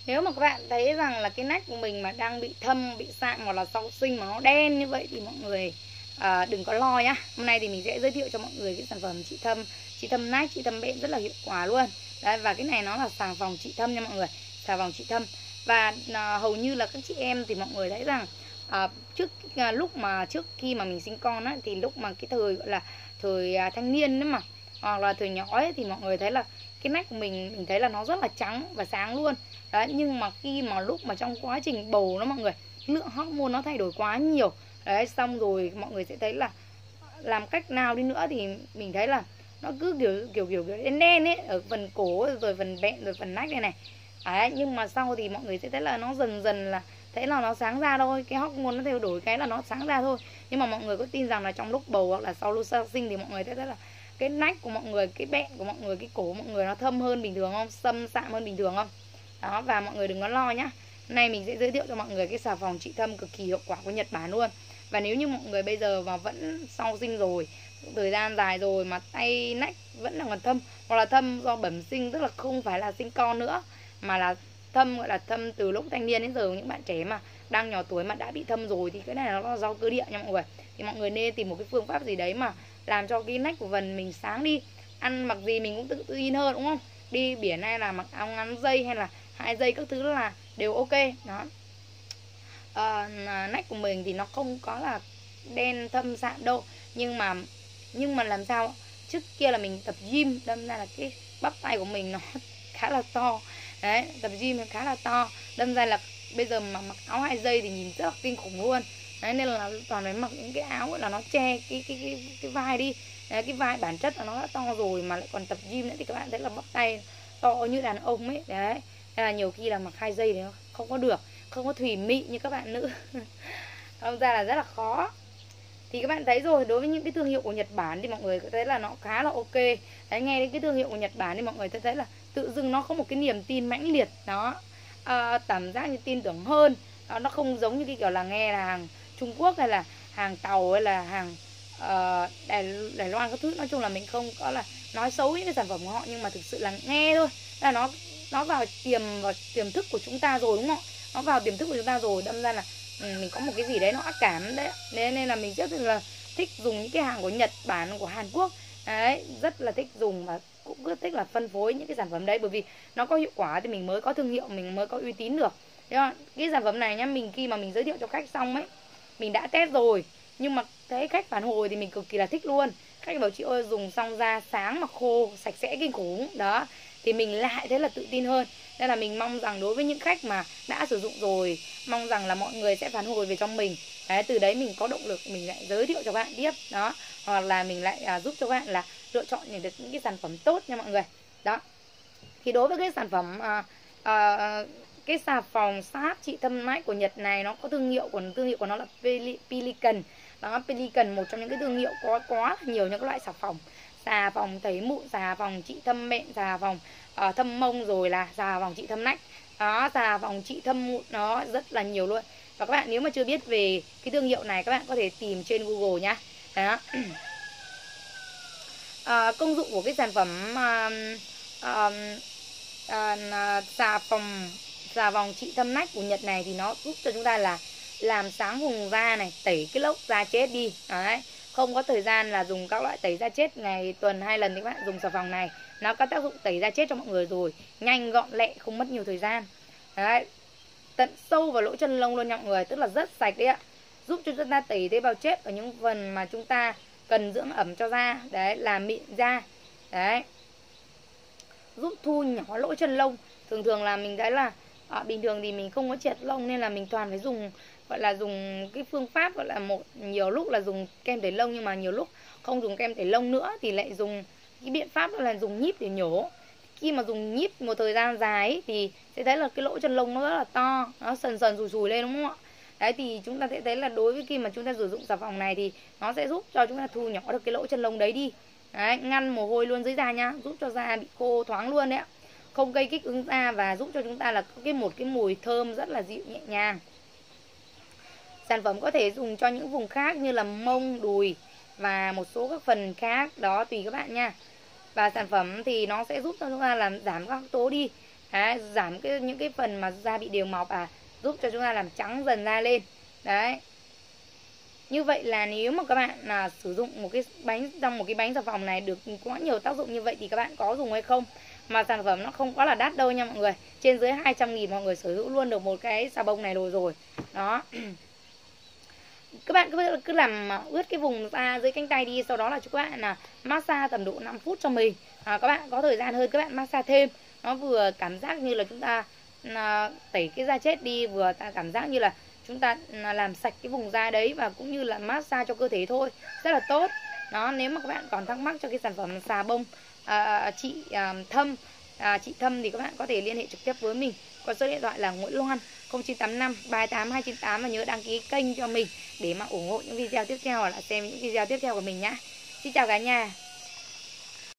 Nếu mà các bạn thấy rằng là cái nách của mình mà đang bị thâm, bị sạm hoặc là sau sinh mà nó đen như vậy thì mọi người đừng có lo nhá. Hôm nay thì mình sẽ giới thiệu cho mọi người cái sản phẩm trị thâm nách, trị thâm bẹn rất là hiệu quả luôn. Đấy, và cái này nó là xà phòng trị thâm nha mọi người, xà phòng trị thâm. Và hầu như là các chị em thì mọi người thấy rằng trước khi mà mình sinh con á, thì lúc mà cái thời gọi là thời thanh niên đấy mà, hoặc là thời nhỏ ấy, thì mọi người thấy là cái nách của mình thấy là nó rất là trắng và sáng luôn. Đấy, nhưng mà khi mà lúc mà trong quá trình bầu nó mọi người, lượng hormone nó thay đổi quá nhiều. Đấy, xong rồi mọi người sẽ thấy là làm cách nào đi nữa thì mình thấy là nó cứ kiểu đen đen ấy, ở phần cổ rồi phần bẹn rồi phần nách đây này. Đấy, nhưng mà sau thì mọi người sẽ thấy là nó dần dần là thấy là nó sáng ra thôi, cái hormone nó thay đổi cái là nó sáng ra thôi. Nhưng mà mọi người có tin rằng là trong lúc bầu hoặc là sau lúc sinh thì mọi người sẽ thấy là cái nách của mọi người, cái bẹn của mọi người, cái cổ của mọi người nó thâm hơn bình thường không, xâm xạm hơn bình thường không. Đó, và mọi người đừng có lo nhá. Hôm nay mình sẽ giới thiệu cho mọi người cái xà phòng trị thâm cực kỳ hiệu quả của Nhật Bản luôn. Và nếu như mọi người bây giờ mà vẫn sau sinh rồi, thời gian dài rồi mà tay nách vẫn là còn thâm, hoặc là thâm do bẩm sinh, tức là không phải là sinh con nữa, mà là thâm gọi là thâm từ lúc thanh niên đến giờ, những bạn trẻ mà đang nhỏ tuổi mà đã bị thâm rồi thì cái này nó là do cơ địa nha mọi người. Thì mọi người nên tìm một cái phương pháp gì đấy mà làm cho cái nách của phần mình sáng đi. Ăn mặc gì mình cũng tự tin hơn đúng không? Đi biển hay là mặc áo ngắn dây hay là 2 giây các thứ là đều ok. Đó. Nách của mình thì nó không có là đen thâm sạm đâu, nhưng mà làm sao trước kia là mình tập gym đâm ra là cái bắp tay của mình nó khá là to. Đấy, tập gym nó khá là to, đâm ra là bây giờ mà mặc áo 2 giây thì nhìn rất là kinh khủng luôn. Đấy, nên là toàn phải mặc những cái áo là nó che cái vai đi. Đấy, cái vai bản chất là nó đã to rồi mà lại còn tập gym nữa thì các bạn thấy là bắp tay to như đàn ông ấy. Đấy, nên là nhiều khi là mặc 2 giây thì nó không có được, không có thùy mị như các bạn nữ. Đâm ra là rất là khó. Thì các bạn thấy rồi, đối với những cái thương hiệu của Nhật Bản thì mọi người có thấy là nó khá là ok. Đấy, nghe đến cái thương hiệu của Nhật Bản thì mọi người thấy là tự dưng nó có một cái niềm tin mãnh liệt đó, cảm giác như tin tưởng hơn đó. Nó không giống như cái kiểu là nghe là hàng Trung Quốc hay là hàng Tàu hay là hàng Đài Loan các thứ. Nói chung là mình không có là nói xấu những cái sản phẩm của họ, nhưng mà thực sự là nghe thôi là nó vào tiềm thức của chúng ta rồi đúng không? Nó vào tiềm thức của chúng ta rồi, đâm ra là mình có một cái gì đấy nó ác cảm đấy. Nên là mình rất là thích dùng những cái hàng của Nhật Bản, của Hàn Quốc. Đấy, rất là thích dùng và cũng rất thích là phân phối những cái sản phẩm đấy, bởi vì nó có hiệu quả thì mình mới có thương hiệu, mình mới có uy tín được. Thế không? Cái sản phẩm này nhá, khi mà mình giới thiệu cho khách xong ấy, mình đã test rồi, nhưng mà thấy khách phản hồi thì mình cực kỳ là thích luôn. Khách bảo chị ơi, dùng xong da sáng mà khô sạch sẽ kinh khủng đó, thì mình lại thấy là tự tin hơn. Nên là mình mong rằng đối với những khách mà đã sử dụng rồi, mong rằng là mọi người sẽ phản hồi về cho mình. Đấy, từ đấy mình có động lực mình lại giới thiệu cho các bạn tiếp đó, hoặc là mình lại giúp cho các bạn là lựa chọn được những cái sản phẩm tốt nha mọi người. Đó, thì đối với cái sản phẩm cái xà phòng sát trị thâm nách của Nhật này, nó có thương hiệu của nó là Pelican. Đó, Pelican một trong những cái thương hiệu có quá là nhiều những cái loại xà phòng tẩy mụn, xà phòng trị thâm bẹn, xà phòng thâm mông, rồi là xà phòng trị thâm nách. Đó, xà phòng trị thâm mụn nó rất là nhiều luôn. Và các bạn nếu mà chưa biết về cái thương hiệu này, các bạn có thể tìm trên Google nhá. Đó. Công dụng của cái sản phẩm xà phòng trị thâm nách của Nhật này thì nó giúp cho chúng ta là làm sáng vùng da này, tẩy cái lốc da chết đi. Đấy, không có thời gian là dùng các loại tẩy da chết ngày tuần 2 lần thì các bạn dùng xà phòng này, nó có tác dụng tẩy da chết cho mọi người rồi, nhanh gọn lẹ, không mất nhiều thời gian. Đấy, tận sâu vào lỗ chân lông luôn nha mọi người, tức là rất sạch đấy ạ, giúp cho chúng ta tẩy tế bào chết ở những phần mà chúng ta cần dưỡng ẩm cho da. Đấy, làm mịn da. Đấy, giúp thu nhỏ lỗ chân lông. Thường là mình thấy là bình thường thì mình không có triệt lông, nên là mình toàn phải dùng gọi là dùng cái phương pháp gọi là nhiều lúc là dùng kem tẩy lông, nhưng mà nhiều lúc không dùng kem tẩy lông nữa thì lại dùng cái biện pháp đó là dùng nhíp để nhổ. Khi mà dùng nhíp một thời gian dài ấy, thì sẽ thấy là cái lỗ chân lông nó rất là to, nó sần sùi lên đúng không ạ? Đấy, thì chúng ta sẽ thấy là đối với khi mà chúng ta sử dụng xà phòng này thì nó sẽ giúp cho chúng ta thu nhỏ được cái lỗ chân lông đấy đi. Đấy, ngăn mồ hôi luôn dưới da nhá, giúp cho da bị khô thoáng luôn đấy ạ, không gây kích ứng da, và giúp cho chúng ta là có một cái mùi thơm rất là dịu nhẹ nhàng. Sản phẩm có thể dùng cho những vùng khác như là mông, đùi và một số các phần khác đó, tùy các bạn nha. Và sản phẩm thì nó sẽ giúp cho chúng ta làm giảm các tố đi. Đấy, giảm những cái phần mà da bị đều mọc, giúp cho chúng ta làm trắng dần da lên. Đấy. Như vậy là nếu mà các bạn sử dụng một cái bánh xà phòng này được quá nhiều tác dụng như vậy thì các bạn có dùng hay không? Mà sản phẩm nó không quá là đắt đâu nha mọi người. Trên dưới 200.000 mọi người sở hữu luôn được một cái xà bông này rồi. Đó. Các bạn cứ làm ướt cái vùng da dưới cánh tay đi, sau đó là cho các bạn massage tầm độ 5 phút cho mình. Các bạn có thời gian hơn các bạn massage thêm. Nó vừa cảm giác như là chúng ta tẩy cái da chết đi, vừa cảm giác như là chúng ta làm sạch cái vùng da đấy, và cũng như là massage cho cơ thể thôi, rất là tốt. Đó, nếu mà các bạn còn thắc mắc cho cái sản phẩm xà bông chị Thâm thì các bạn có thể liên hệ trực tiếp với mình qua số điện thoại là Nguyễn Loan 0985 38 298, và nhớ đăng ký kênh cho mình để mà ủng hộ những video tiếp theo, hoặc là xem những video tiếp theo của mình nhé. Xin chào cả nhà.